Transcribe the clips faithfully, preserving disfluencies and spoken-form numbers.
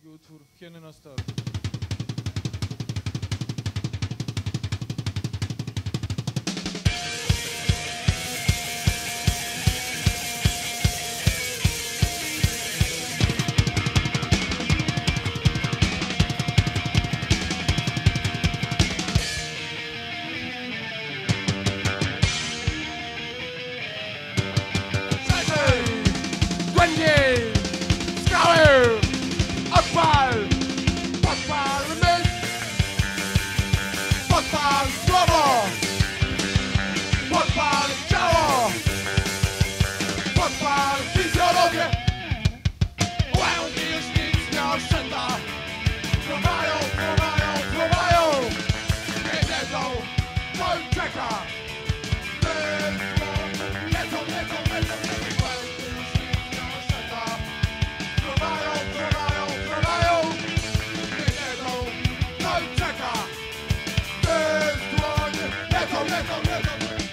polski utwór Hieny na start. Głębiej! Skały! Odpal! Podpal myśl! Podpal słowo! Podpal ciało! Podpal fizjologię! Łęki już nic nie oszczędza! Trwają, trwają, trwają! Nie wiedzą, co ich czeka! Lecą, lecą, lecą, lecą! Łęki już nic nie oszczędza! Trwają, trwają, trwają! Nie wiedzą, co ich czeka! Bez dłoni! Lecą, lecą, lecą!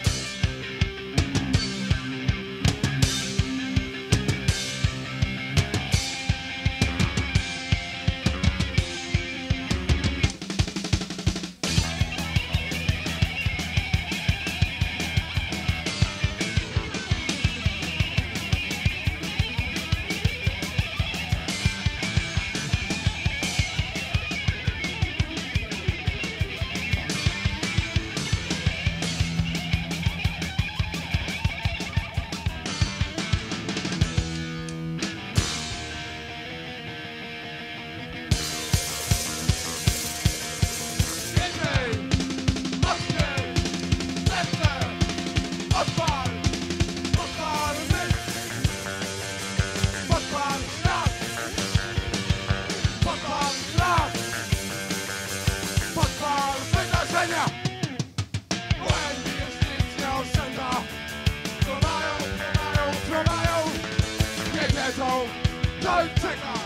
Łęki już nic nie oszczędza! Trwają, trwają, trwają! Nie wiedzą, co ich czeka!